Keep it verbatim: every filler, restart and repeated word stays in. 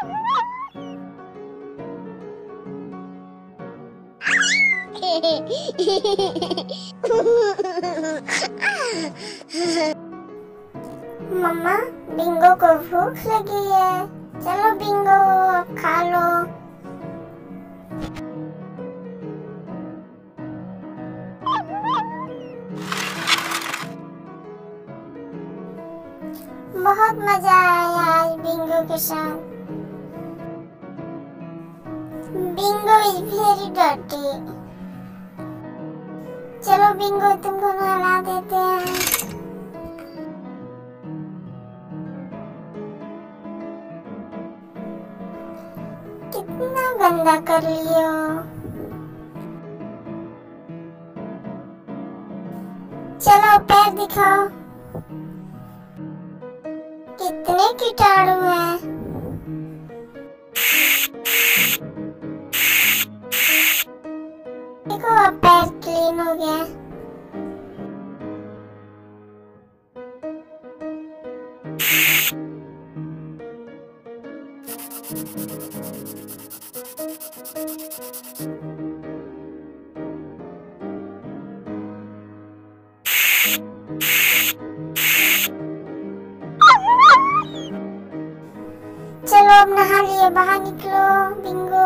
मम्मा, Bingo को भूख लगी है। चलो बिंगो, खा लो। बहुत मजा आया आज बिंगो के साथ। Bingo is very dirty. चलो बिंगो, तुमको नहला देते हैं। कितना गंदा कर लियो। चलो पैर दिखाओ। कितने कीटाणु हैं। देखो अब पैर क्लीन हो गया। चलो अब नहा लिए, बाहर निकलो बिंगो।